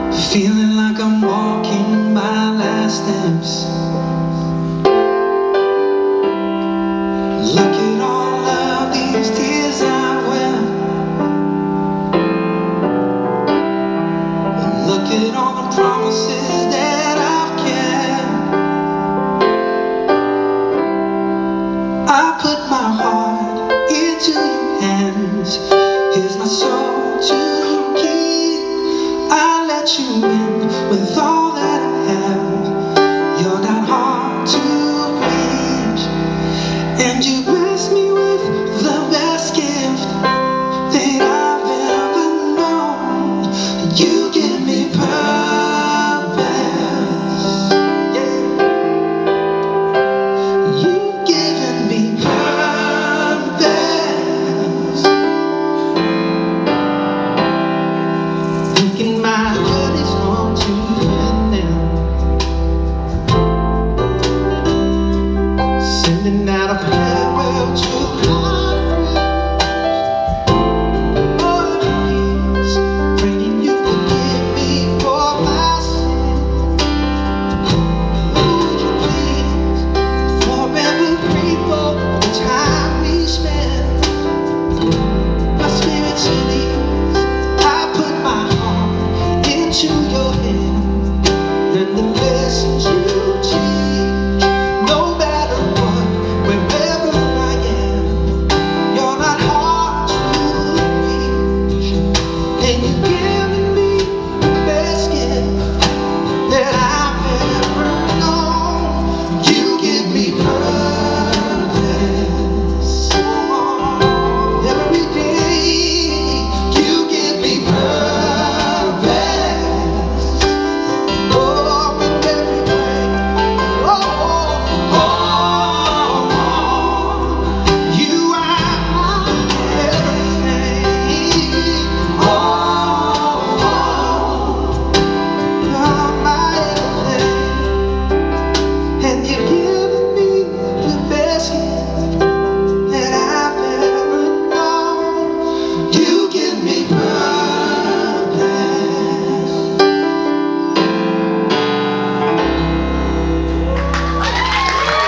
Feeling like I'm walking my last steps. Look at all of these tears I've wept. Look at all the promises that I've kept. I put my heart into your hands. Here's my soul to keep. I let you in with all that I